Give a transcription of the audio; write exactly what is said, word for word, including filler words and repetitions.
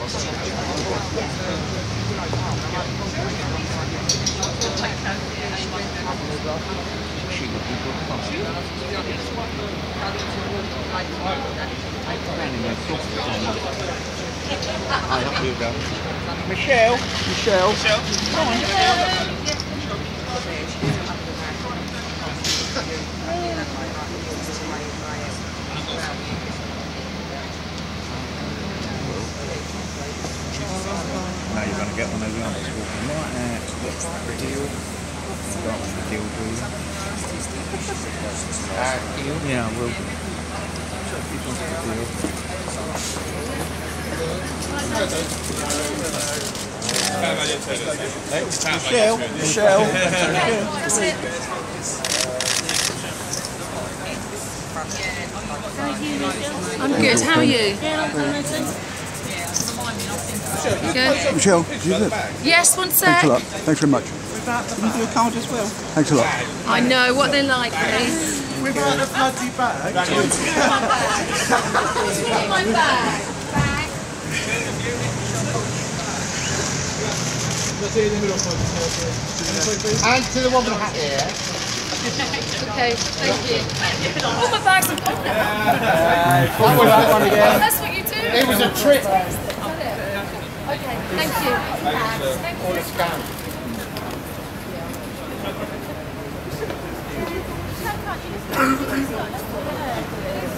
Michelle, Michelle, Michelle, come on. Now you're going to get one of the others walking right there. Deal. Got one the deal, do you? Uh, deal? Yeah, I will do. If you want the deal. Michelle, Michelle. I'm good, how are you? Good. Michelle, do you live? Yes, one sec. Thanks a lot. Thanks very much. Can you do a card as well? Thanks a lot. I know what they're like, please. Without a bloody bag? My bag. Bag. And to the one with the hat here. Okay, thank you. All my bags are gone now. What was that one again? That's what you do. It was a trick. Okay, thank you. Thank you. Or a scan. How can't you just